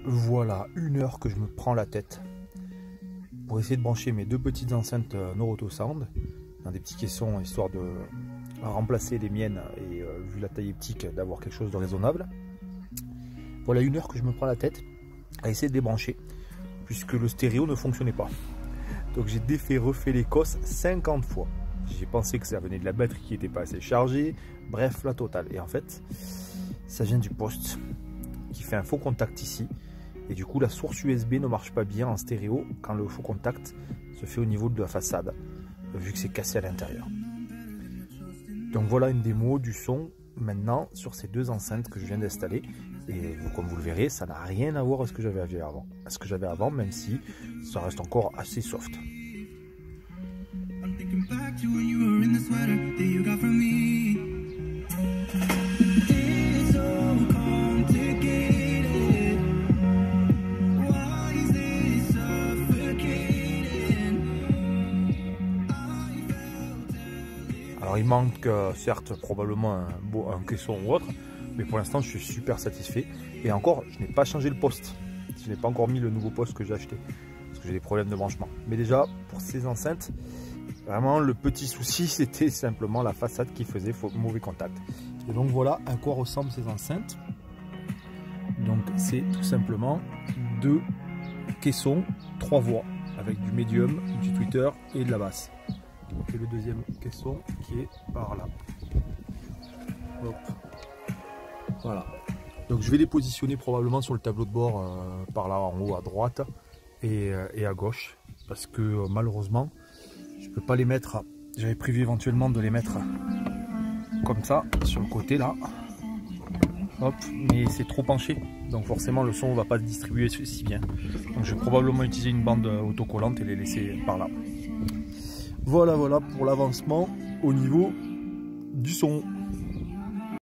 Voilà, 1 heure que je me prends la tête pour essayer de brancher mes 2 petites enceintes Noroto Sound dans des petits caissons, histoire de remplacer les miennes et vu la taille optique d'avoir quelque chose de raisonnable. Voilà 1 heure que je me prends la tête à essayer de les brancher puisque le stéréo ne fonctionnait pas. Donc j'ai défait, refait les cosses 50 fois. J'ai pensé que ça venait de la batterie qui n'était pas assez chargée, bref la totale. Et en fait ça vient du poste qui fait un faux contact ici. Et du coup la source USB ne marche pas bien en stéréo quand le faux contact se fait au niveau de la façade, vu que c'est cassé à l'intérieur. Donc voilà une démo du son maintenant sur ces 2 enceintes que je viens d'installer. Et comme vous le verrez, ça n'a rien à voir à ce que j'avais avant, même si ça reste encore assez soft. Alors il manque certes probablement un caisson ou autre, mais pour l'instant je suis super satisfait. Et encore, je n'ai pas changé le poste. Je n'ai pas encore mis le nouveau poste que j'ai acheté, parce que j'ai des problèmes de branchement. Mais déjà, pour ces enceintes, vraiment le petit souci, c'était simplement la façade qui faisait mauvais contact. Et donc voilà à quoi ressemblent ces enceintes. Donc c'est tout simplement 2 caissons, 3 voix, avec du médium, du tweeter et de la basse. Et le deuxième caisson qui est par là. Hop. Voilà. Donc je vais les positionner probablement sur le tableau de bord par là en haut à droite et à gauche, parce que malheureusement je peux pas les mettre. J'avais prévu éventuellement de les mettre comme ça sur le côté là. Hop, mais c'est trop penché, donc forcément le son ne va pas se distribuer si bien. Donc je vais probablement utiliser une bande autocollante et les laisser par là. Voilà pour l'avancement au niveau du son.